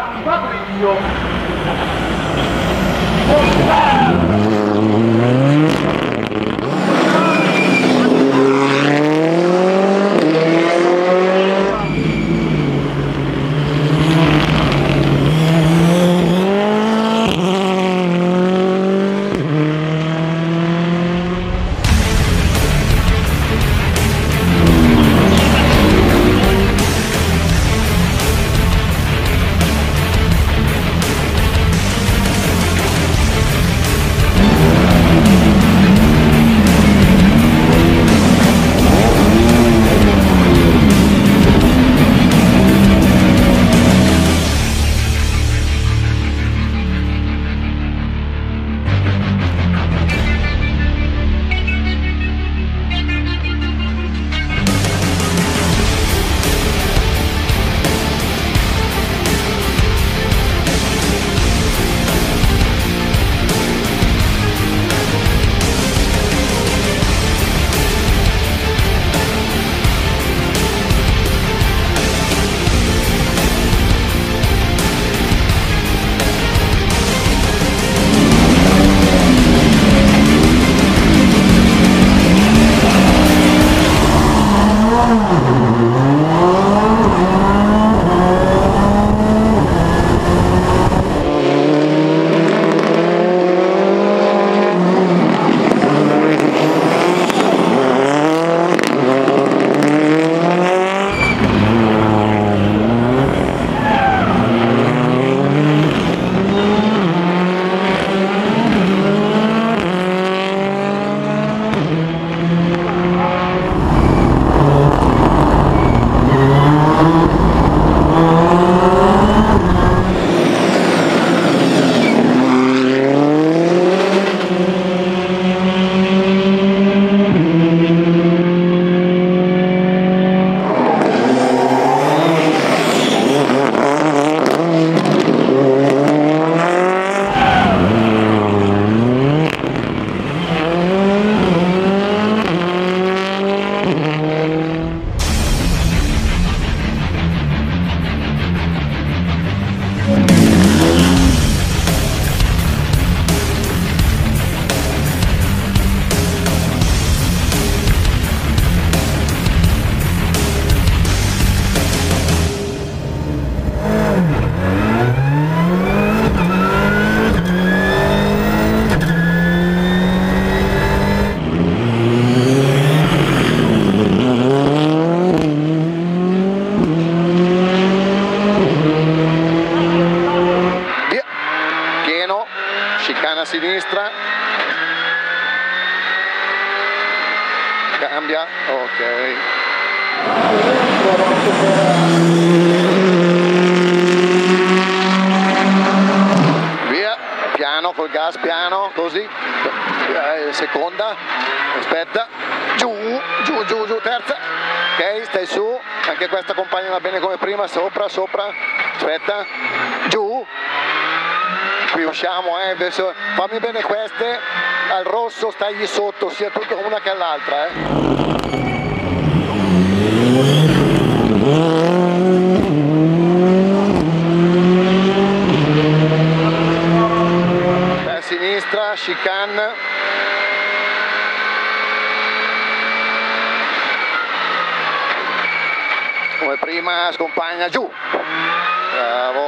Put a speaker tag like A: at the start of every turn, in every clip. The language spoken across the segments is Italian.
A: a sinistra, cambia, ok. Via, piano col gas, piano, così, seconda, aspetta, giù, terza, ok, stai su, anche questa accompagnala bene come prima, sopra, aspetta, giù, qui usciamo, adesso fammi bene queste, al rosso stagli sotto, sia tutta una che l'altra, a sinistra, chicane, come prima, scompagna giù, bravo.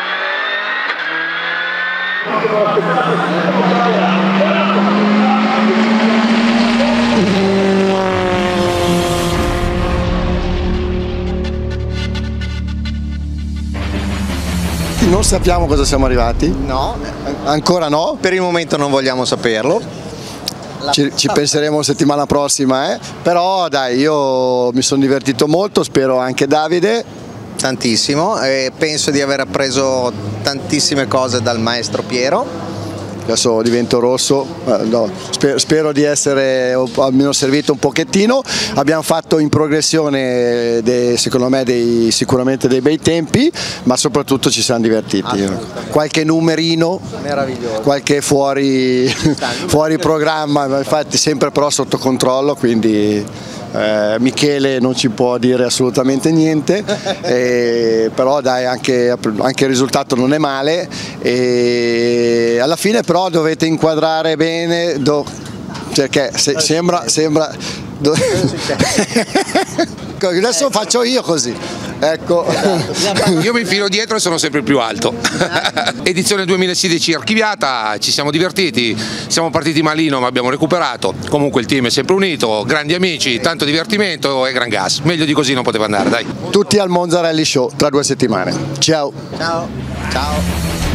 B: Non sappiamo cosa siamo arrivati?
C: No.
B: Ancora no?
C: Per il momento non vogliamo saperlo.
B: Ci penseremo settimana prossima, però dai, io mi sono divertito molto, spero anche Davide.
C: Tantissimo, e penso di aver appreso tantissime cose dal maestro Piero.
B: Adesso divento rosso, no, spero di essere almeno servito un pochettino. Abbiamo fatto in progressione secondo me sicuramente dei bei tempi, ma soprattutto ci siamo divertiti. Qualche numerino,
C: meraviglioso,
B: qualche fuori programma, infatti sempre però sotto controllo, quindi Michele non ci può dire assolutamente niente, però dai, anche il risultato non è male, e alla fine però dovete inquadrare bene, perché sembra adesso faccio io così, ecco.
D: Io mi filo dietro e sono sempre il più alto. Edizione 2016 archiviata, ci siamo divertiti, siamo partiti malino ma abbiamo recuperato, comunque il team è sempre unito, grandi amici, tanto divertimento e gran gas, meglio di così non poteva andare, dai.
B: Tutti al Monza Rally Show tra 2 settimane, ciao.
C: Ciao. Ciao.